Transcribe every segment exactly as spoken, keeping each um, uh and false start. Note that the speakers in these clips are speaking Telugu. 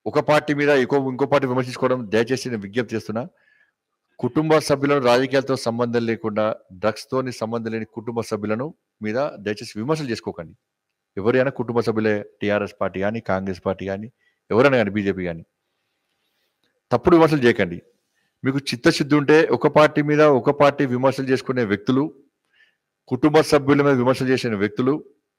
ఒక పార్టీ మీద ఇంకో ఇంకో పార్టీ విమర్శించుకోవడం దయచేసి నేను విజ్ఞప్తి చేస్తున్నా. కుటుంబ సభ్యులను రాజకీయాలతో సంబంధం లేకుండా డ్రగ్స్ తోని సంబంధం లేని కుటుంబ సభ్యులను మీద దయచేసి విమర్శలు చేసుకోకండి. ఎవరైనా కుటుంబ సభ్యులే, టీఆర్ఎస్ పార్టీ కానీ, కాంగ్రెస్ పార్టీ కానీ, ఎవరైనా కానీ, బీజేపీ కానీ, తప్పుడు విమర్శలు చేయకండి. మీకు చిత్తశుద్ధి ఉంటే ఒక పార్టీ మీద ఒక పార్టీ విమర్శలు చేసుకునే వ్యక్తులు, కుటుంబ సభ్యుల మీద విమర్శలు చేసిన వ్యక్తులు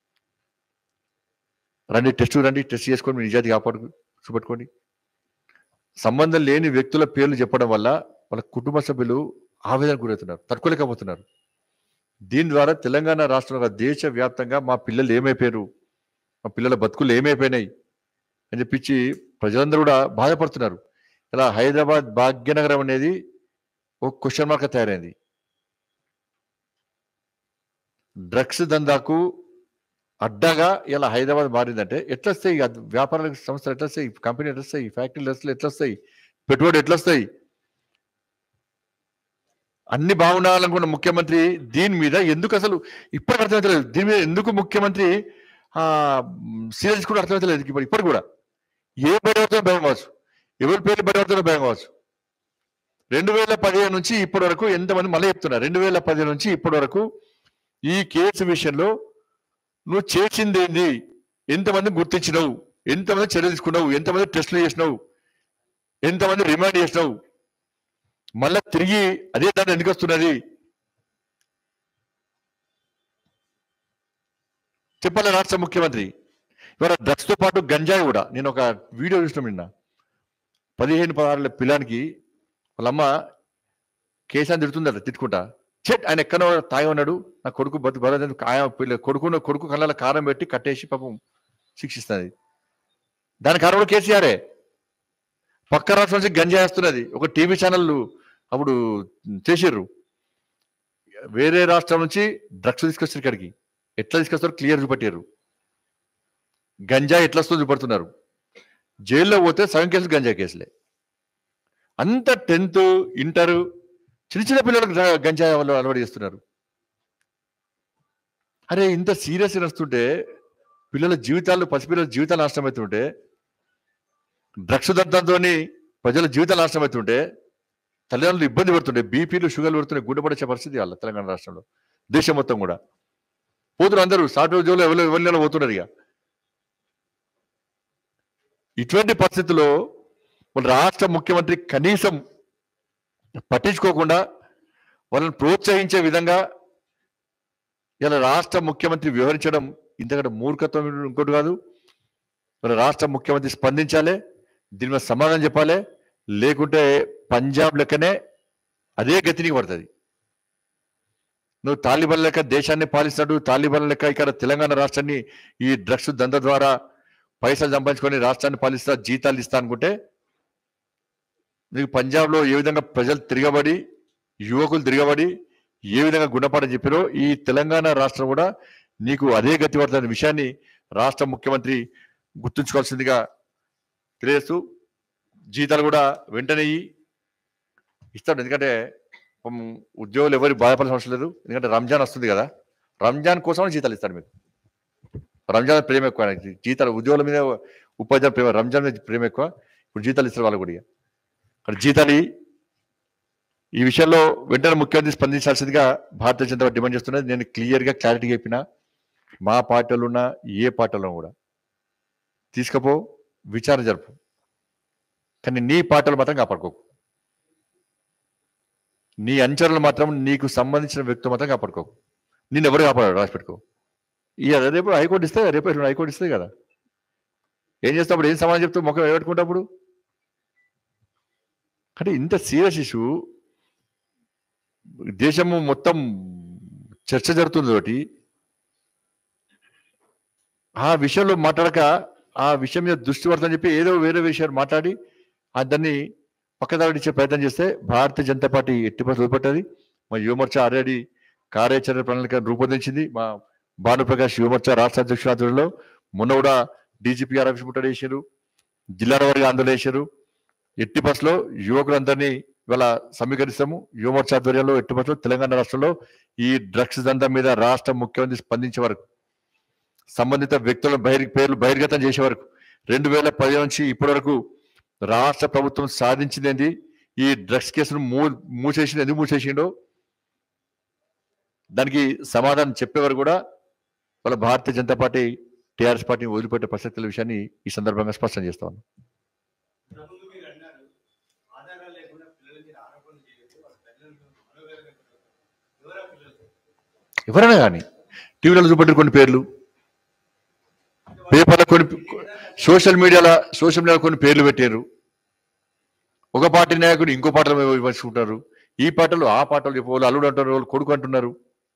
రండి, టెస్ట్ రండి, టెస్ట్ చేసుకొని మీ నిజాయితీ కాపాడు చూపెట్టుకోండి. సంబంధం లేని వ్యక్తుల పేర్లు చెప్పడం వల్ల వాళ్ళ కుటుంబ సభ్యులు ఆవేదన గురవుతున్నారు, తట్టుకోలేకపోతున్నారు. దీని ద్వారా తెలంగాణ రాష్ట్రంలో దేశ వ్యాప్తంగా మా పిల్లలు ఏమైపోయారు, మా పిల్లల బతుకులు ఏమైపోయినాయి అని చెప్పించి ప్రజలందరూ కూడా బాధపడుతున్నారు. ఇలా హైదరాబాద్ భాగ్యనగరం అనేది ఒక క్వశ్చన్ మార్క్ తయారైంది. డ్రగ్స్ దందాకు అడ్డాగా ఇలా హైదరాబాద్ మారిందంటే ఎట్లా వస్తాయి వ్యాపార సంస్థలు, ఎట్లా వస్తాయి కంపెనీలు, ఎట్లా వస్తాయి ఫ్యాక్టరీలు, ఎట్లా వస్తాయి పెట్టుబడి, ఎట్లా వస్తాయి? అన్ని బాగుండాలనుకున్న ముఖ్యమంత్రి దీని మీద ఎందుకు అసలు ఇప్పటికి అర్థమవుతలేదు. దీని మీద ఎందుకు ముఖ్యమంత్రి ఆ సీరియస్ కూడా అర్థమవుతలేదు. ఇప్పుడు ఇప్పటికి కూడా ఏ బయటపడుతున్నా భయం కావచ్చు, ఎవరి పేర్లు బయటపడుతున్నా భయం కావచ్చు. రెండు వేల పదిహేను నుంచి ఇప్పటి వరకు ఎంతమంది మళ్ళీ చెప్తున్నారు, రెండు వేల పదిహేను నుంచి ఇప్పటి వరకు ఈ కేసు విషయంలో నువ్వు చేసింది ఏంది, ఎంతమంది గుర్తించినావు, ఎంతమంది చర్యలు తీసుకున్నావు, ఎంతమంది టెస్టులు చేసినావు, ఎంతమంది రిమాండ్ చేసినావు, మళ్ళా తిరిగి అదే దాన్ని ఎందుకు వస్తున్నది చెప్పాలి రాష్ట్ర ముఖ్యమంత్రి. ఇవాళ డ్రగ్స్ తో పాటు గంజాయి కూడా, నేను ఒక వీడియో చూసిన నిన్న, పదిహేను పదహారుల పిల్లానికి వాళ్ళమ్మ కేసాన్ని తిడుతుందట, తిట్టుకుంటా చెట్ ఆయన ఎక్కడో తాగి ఉన్నాడు, నా కొడుకు బతు బల కొడుకు కొడుకు కళ్ళ కారం పెట్టి కట్టేసి పాపం శిక్షిస్తుంది. దాని కారణం కూడా కేసీఆరే. పక్క రాష్ట్రం నుంచి గంజాయి వస్తున్నది, ఒక టీవీ ఛానల్ అప్పుడు చేసిర్రు, వేరే రాష్ట్రం నుంచి డ్రగ్స్ తీసుకొచ్చారు ఇక్కడికి, ఎట్లా తీసుకొస్తారు క్లియర్ చూపెట్టారు. గంజాయి ఎట్లా వస్తుందో చూపెడుతున్నారు. జైల్లో పోతే సగం కేసులు గంజాయి కేసులే. అంత టెన్త్ ఇంటర్ చిన్న చిన్న పిల్లలకు గంజాయి వాళ్ళు అలవాటు చేస్తున్నారు. అరే ఇంత సీరియస్ వస్తుంటే పిల్లల జీవితాలు, పసిపిల్లల జీవితాలు నాశనం అవుతుంటే, డ్రగ్స్ దంతంతో ప్రజల జీవితాలు నాశనం అవుతుంటే, తల్లిదండ్రులు ఇబ్బంది పడుతుండే, బీపీలు షుగర్లు పడుతుండే, గుండె పడే పరిస్థితి వాళ్ళ తెలంగాణ రాష్ట్రంలో, దేశం మొత్తం కూడా పోతున్నారు. అందరూ సాఫ్ట్వేర్ జోలు ఎవరు ఎవరి పోతున్నారు. ఇక ఇటువంటి పరిస్థితుల్లో మన రాష్ట్ర ముఖ్యమంత్రి కనీసం పట్టించుకోకుండా వాళ్ళని ప్రోత్సహించే విధంగా ఇలా రాష్ట్ర ముఖ్యమంత్రి వ్యవహరించడం ఇంతకంటే మూర్ఖత్వం ఇంకోటి కాదు. మన రాష్ట్ర ముఖ్యమంత్రి స్పందించాలి, దీని మీద సమాధానం చెప్పాలి, లేకుంటే పంజాబ్ లెక్కనే అదే గతినికి పడుతుంది. నువ్వు తాలిబాన్ లెక్క దేశాన్ని పాలిస్తాడు, తాలిబాన్ లెక్క ఇక్కడ తెలంగాణ రాష్ట్రాన్ని ఈ డ్రగ్స్ దంద ద్వారా పైసలు సంపాదించుకొని రాష్ట్రాన్ని పాలిస్తా, జీతాలు ఇస్తా అనుకుంటే, నీకు పంజాబ్లో ఏ విధంగా ప్రజలు తిరగబడి, యువకులు తిరగబడి ఏ విధంగా గుణపాఠం చెప్పారో ఈ తెలంగాణ రాష్ట్రం కూడా నీకు అదే గతి పడుతున్న విషయాన్ని రాష్ట్ర ముఖ్యమంత్రి గుర్తుంచుకోవాల్సిందిగా తెలియజేస్తూ, జీతాలు కూడా వెంటనే ఇస్తాడు. ఎందుకంటే ఉద్యోగులు ఎవరు బాధపడాల్సిన అవసరం లేదు. ఎందుకంటే రంజాన్ వస్తుంది కదా, రంజాన్ కోసం జీతాలు ఇస్తాడు. మీకు రంజాన్ ప్రేమ ఎక్కువ, జీతాలు ఉద్యోగుల మీద ఉపాధ్యాయుల ప్రేమ, రంజాన్ మీద ప్రేమ ఎక్కువ. ఇప్పుడు జీతాలు ఇస్తారు వాళ్ళు కూడా. అక్కడ జీతాలు ఈ విషయంలో వెంటనే ముఖ్యమంత్రి స్పందించాల్సిందిగా భారతీయ జనతా పార్టీ డిమాండ్ చేస్తున్నది. నేను క్లియర్గా క్లారిటీగా చెప్పిన, మా పార్టీలో ఉన్న ఏ పార్టీలో కూడా తీసుకపో, విచారణ జరుపు, కానీ నీ పార్టీలు మాత్రం కాపాడుకోకు, నీ అనుచరులు మాత్రం, నీకు సంబంధించిన వ్యక్తులు మాత్రం కాపాడుకోకు. నేను ఎవరు కాపాడాడు రాసి పెట్టుకో. ఇక రేపు హైకోర్టు ఇస్తే, రేపు హైకోర్టు ఇస్తుంది కదా, ఏం చేస్తాప్పుడు, ఏం సమాధానం చెప్తావు, ముఖం పెట్టుకుంటప్పుడు. అంటే ఇంత సీరియస్ ఇష్యూ దేశము మొత్తం చర్చ జరుగుతుంది తోటి ఆ విషయంలో మాట్లాడక, ఆ విషయం మీద దృష్టి పడతాని చెప్పి ఏదో వేరే విషయాలు మాట్లాడి ఆ దాన్ని పక్కదాడిచ్చే ప్రయత్నం చేస్తే భారతీయ జనతా పార్టీ ఎట్టి పరిస్థితులు వదిలిపెట్టది. మా యువమోర్చా ఆల్రెడీ కార్యాచరణ ప్రణాళిక రూపొందించింది. మా భానుప్రకాష్ యువమోర్చా రాష్ట్ర అధ్యక్షుల ఆధ్వర్యంలో మొన్న కూడా డీజీపీఆర్ ఆఫీస్ ముట్టడి చేశారు, జిల్లాల వారిగా ఆందోళన చేశారు. ఎట్టి బస్సులో యువకులందరినీ ఇవాళ సమీకరిస్తాము. యువమోర్చా ఆధ్వర్యంలో ఎట్టి బస్సులో తెలంగాణ రాష్ట్రంలో ఈ డ్రగ్స్ దందా మీద రాష్ట్ర ముఖ్యమంత్రి స్పందించే వరకు, సంబంధిత వ్యక్తుల బహిర్ పేర్లు బహిర్గతం చేసే వరకు, రెండు వేల పది నుంచి ఇప్పటి వరకు రాష్ట్ర ప్రభుత్వం సాధించింది ఏంటి? ఈ డ్రగ్స్ కేసును మూ మూసేసింది ఎందుకు మూసేసిండో దానికి సమాధానం చెప్పేవారు కూడా వాళ్ళ భారతీయ జనతా పార్టీ టీఆర్ఎస్ పార్టీని వదిలిపెట్టే ప్రసక్తుల విషయాన్ని ఈ సందర్భంగా స్పష్టం చేస్తా ఉన్నాను. ఎవరైనా కానీ టీవీలలో చూపెట్టారు కొన్ని పేర్లు, పేపర్లో కొన్ని, సోషల్ మీడియాలో సోషల్ మీడియాలో కొన్ని పేర్లు పెట్టారు. ఒక పార్టీ నాయకుడు ఇంకో పాటలు విమర్శించుకుంటారు, ఈ పాటలు ఆ పాటలు చెప్పు, అల్లుడు అంటారు, వాళ్ళు కొడుకు అంటున్నారు.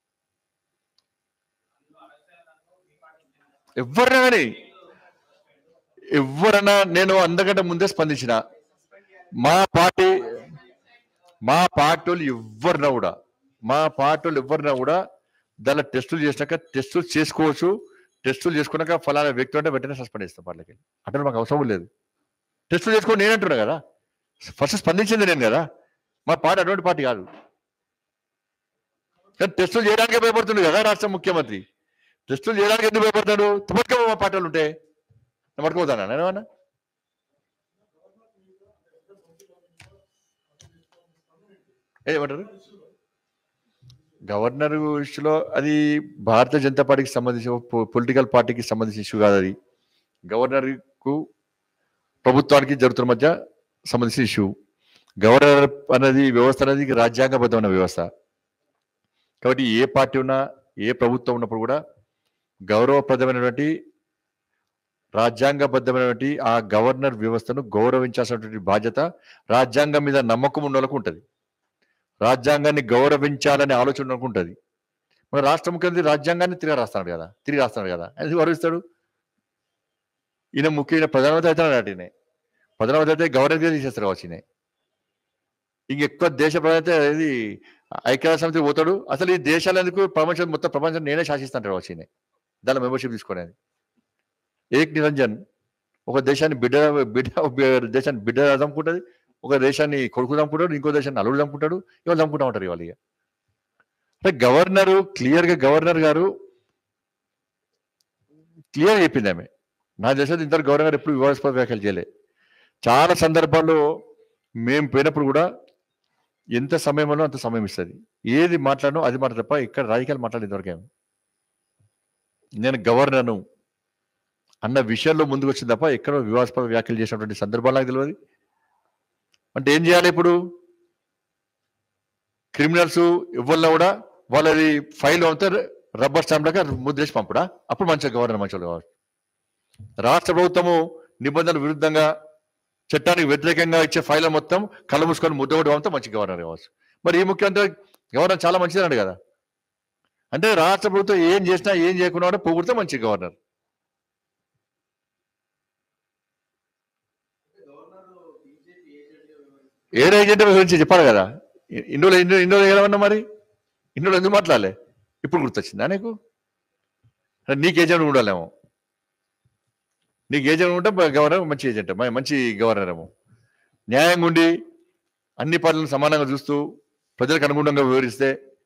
ఎవరైనా కానీ ఎవరన్నా, నేను అందకంటే ముందే స్పందించిన మా పార్టీ మా పార్టీ వాళ్ళు ఎవరినా కూడా మా పార్టీ వాళ్ళు ఎవరినా కూడా దానిలో టెస్టులు చేసినాక టెస్టులు చేసుకోవచ్చు, టెస్టులు చేసుకున్నాక ఫలానా వ్యక్తి అంటే వెంటనే సస్పెండ్ చేస్తాం పార్టీకి. అంటే మాకు అవసరం లేదు. టెస్టులు చేసుకోండి నేను అంటున్నా కదా, ఫస్ట్ స్పందించింది నేను కదా. మా పార్టీ అటువంటి పార్టీ కాదు. కానీ టెస్టులు చేయడానికే భయపడుతుంది కదా రాష్ట్ర ముఖ్యమంత్రి. టెస్టులు చేయడానికి ఎందుకు భయపడతాడు? పట్టుకో మా పార్టీలు ఉంటే పట్టుకోతానా నేను ఏమన్నా? ఏమంటారు? గవర్నర్ ఇష్యూలో అది భారతీయ జనతా పార్టీకి సంబంధించిన పొలిటికల్ పార్టీకి సంబంధించిన ఇష్యూ కాదు. అది గవర్నర్కు ప్రభుత్వానికి జరుగుతున్న మధ్య సంబంధించిన ఇష్యూ. గవర్నర్ అనేది వ్యవస్థ అనేది రాజ్యాంగబద్ధమైన వ్యవస్థ కాబట్టి ఏ పార్టీ ఉన్నా ఏ ప్రభుత్వం ఉన్నప్పుడు కూడా గౌరవప్రదమైనటువంటి రాజ్యాంగబద్ధమైనటువంటి ఆ గవర్నర్ వ్యవస్థను గౌరవించాల్సినటువంటి బాధ్యత రాజ్యాంగం మీద నమ్మకం ఉన్న వాళ్ళకు ఉంటుంది. రాజ్యాంగాన్ని గౌరవించాలనే ఆలోచన ఉంటుంది. మన రాష్ట్ర ముఖ్యమంత్రి రాజ్యాంగాన్ని తిరిగి రాస్తాడు కదా తిరిగి రాస్తాడు కదా ఎందుకు గౌరవిస్తాడు? ఈయన ముఖ్యమైన ప్రధానమంత్రి అవుతాడు అటునే ప్రధానమంత్రి అయితే గవర్నర్గా తీసేస్తారు కావచ్చు. ఈయన ఇంకెక్కువ దేశ ప్రధాన ఇది ఐక్యరాజ్య సమితి పోతాడు. అసలు ఈ దేశాలు ఎందుకు ప్రపంచం మొత్తం ప్రపంచం నేనే శాసిస్తాను కావచ్చు. ఈయన దానిలో మెంబర్షిప్ తీసుకునేది ఏక్ నిరంజన్ ఒక దేశాన్ని బిడ్డ బిడ్డ దేశాన్ని బిడ్డ చంపుకుంటుంది, ఒక దేశాన్ని కొడుకు చంపుకుంటాడు, ఇంకో దేశాన్ని అల్లుడు చంపుకుంటాడు, ఇవాళ చంపుకుంటా ఉంటారు ఇవాళ. ఇక అంటే గవర్నరు క్లియర్గా గవర్నర్ గారు క్లియర్ చెప్పింది ఆమె. నా దేశంలో ఇంతవరకు గవర్నర్ గారు ఎప్పుడు వివాదాస్పద వ్యాఖ్యలు చేయలే. చాలా సందర్భాల్లో మేము పోయినప్పుడు కూడా ఎంత సమయంలో అంత సమయం ఇస్తుంది, ఏది మాట్లాడనో అది మాట తప్ప ఇక్కడ రాజకీయాలు మాట్లాడే ఇంతవరకేమో. నేను గవర్నర్ను అన్న విషయంలో ముందుకు వచ్చింది తప్ప ఎక్కడో వివాదాస్పద వ్యాఖ్యలు చేసినటువంటి సందర్భాలు నాకు తెలియదు. అంటే ఏం చేయాలి ఇప్పుడు? క్రిమినల్స్ ఇవ్వాలన్నా కూడా వాళ్ళది ఫైల్ అంతా రబ్బర్ స్టాంప్ లాగా ముద్రేసి పంపడా? అప్పుడు మంచిగా గవర్నర్ మంచిగా కావచ్చు. రాష్ట్ర ప్రభుత్వము నిబంధనల విరుద్ధంగా చట్టానికి వ్యతిరేకంగా ఇచ్చే ఫైల్ మొత్తం కళ్ళ మూసుకొని ముద్ద కొట్టి పంపితే మంచి గవర్నర్ కావచ్చు. మరి ఈ ముఖ్యమంత్రి గవర్నర్ చాలా మంచిది అన్నాడు కదా. అంటే రాష్ట్ర ప్రభుత్వం ఏం చేసినా ఏం చేయకుండా పొగిడితే మంచి గవర్నర్. ఏ ఏజెంట్ గురించి చెప్పాలి కదా. ఇందులో ఇందులో ఇందులో ఏమన్నా మరి ఇందులో ఎందుకు మాట్లాడలే? ఇప్పుడు గుర్తొచ్చిందా నీకు? నీకు ఏజెంట్ ఉండాలేమో, నీకు ఏజెంట్ ఉంటే గవర్నర్ మంచి ఏజెంట్, మంచి గవర్నర్ ఏమో. న్యాయంగా ఉండి అన్ని పార్టీలను సమానంగా చూస్తూ ప్రజలకు అనుగుణంగా వివరిస్తే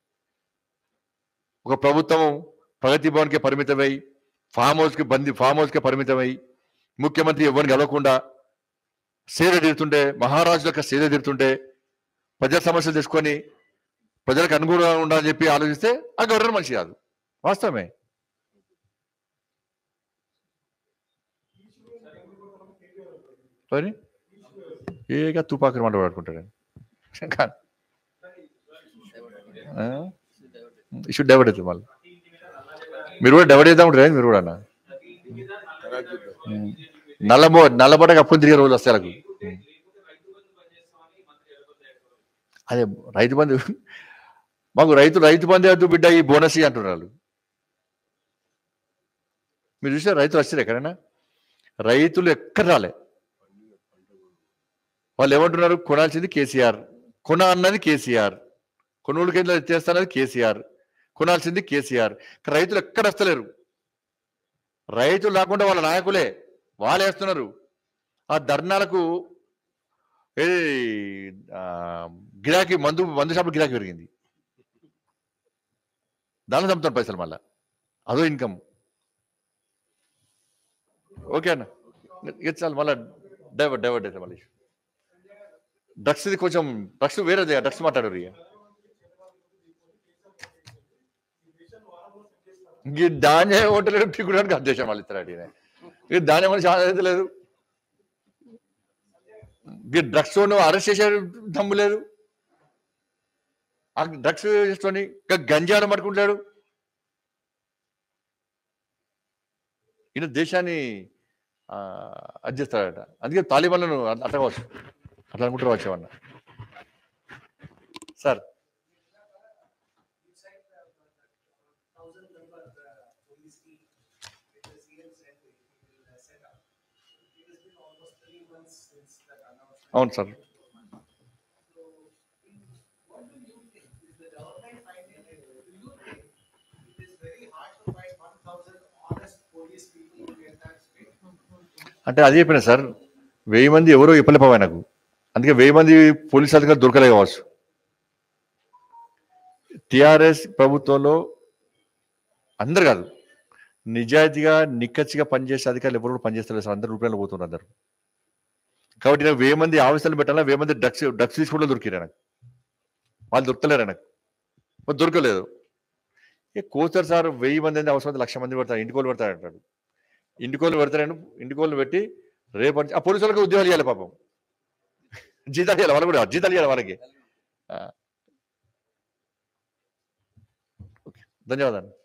ఒక ప్రభుత్వం ప్రగతి భవన్కే పరిమితమై ఫామ్ హౌస్కి బంది ఫామ్ హౌస్కే పరిమితమై ముఖ్యమంత్రి ఎవరిని గెలవకుండా సేద తీరుతుంటే, మహారాజు యొక్క సేద తీరుతుంటే ప్రజల సమస్యలు తెచ్చుకొని ప్రజలకు అనుగుణంగా ఉండాలని చెప్పి ఆలోచిస్తే ఆ గవర్నర్ మంచి కాదు. వాస్తవమే. ఏగా తుపాకులు మంట పడుకుంటాడు ఇష్యూ డైవర్ట్ అవుతుంది. మళ్ళీ మీరు కూడా డైవర్ట్ అవుతా ఉంటారు మీరు కూడా. నల్లబో నల్లబొట్టకి అప్పుడు తిరిగే రోజులు వస్తాయి వాళ్ళకు. అదే రైతు బంధు మాకు రైతు రైతు బంధు వద్దు బిడ్డ ఈ బోనస్ అంటున్నారు. మీరు చూసారు రైతులు వచ్చారు ఎక్కడైనా? రైతులు ఎక్కడ రాలే. వాళ్ళు ఏమంటున్నారు? కొనాల్సింది కేసీఆర్, కొన అన్నది కేసీఆర్, కొనుగోలు కేంద్రాలు ఎత్తేస్తున్నది కేసీఆర్, కొనాల్సింది కేసీఆర్. రైతులు ఎక్కడ వస్తలేరు. రైతులు రాకుండా వాళ్ళ నాయకులే వాళ్ళు వేస్తున్నారు. ఆ ధర్నాలకు ఏ గిరాకీ మందు మందు షాపులు గిరాకీ పెరిగింది. దానిలో చంపుతారు పైసలు, మళ్ళా అదో ఇన్కమ్. ఓకే అన్న, ఇక చాలు. మళ్ళా డైవర్ట్ డైవర్ట్ అయితే మళ్ళీ డ్రగ్స్ ఇది కొంచెం డ్రగ్స్ వేరేది డ్రగ్స్ మాట్లాడరు ఇక ఇంక ధాన్యం ఓటలేదు పీకుడానికి అధ్యక్షం వాళ్ళు ఇస్తారు అడిగిన ఇక ధాన్యం అని చాలా అయితే లేదు ఇక డ్రగ్స్ అరెస్ట్ చేసే దమ్ము లేదు ఆ డ్రగ్స్ చేసుకొని ఇంకా గంజాను పట్టుకుంటాడు ఈయన దేశాన్ని అది చేస్తాడట అందుకే తాలిబాన్లను అట్లా కావచ్చు అట్లా అనుకుంటారు వచ్చేవన్న సార్ అవును సార్ అంటే అది చెప్పిన సార్ వెయ్యి మంది ఎవరో చెప్పలేపావా నాకు అందుకే వెయ్యి మంది పోలీసు అధికారులు దొరకలే కావచ్చు టిఆర్ఎస్ ప్రభుత్వంలో అందరు కాదు నిజాయితీగా నిక్కచ్చిగా పనిచేసే అధికారులు ఎవరు పనిచేస్తారు సార్ అందరు రూపాయలు పోతున్నారు అందరు కాబట్టి నాకు వెయ్యి మంది ఆఫీసులు పెట్టాలా వెయ్యి మంది డ్రగ్స్ డ్రగ్స్ తీసుకోవడం దొరికిరా నాకు వాళ్ళు దొరకలేరా నాకు దొరకలేదు ఏ కోస్తారు సార్ వెయ్యి మంది అంటే అవసరం లక్ష మంది పెడతారు ఇంటికోళ్ళు పెడతారు అంటాడు ఇంటికోళ్ళు పెడతారని ఇంటికోళ్ళు పెట్టి రేపు ఆ పోలీసు వాళ్ళకి ఉద్యోగాలు ఇవ్వాలి పాపం జీతాలు ఇవ్వాలి వాళ్ళు కూడా జీతాలు ఇవ్వాలి వాళ్ళకి ఓకే ధన్యవాదాలు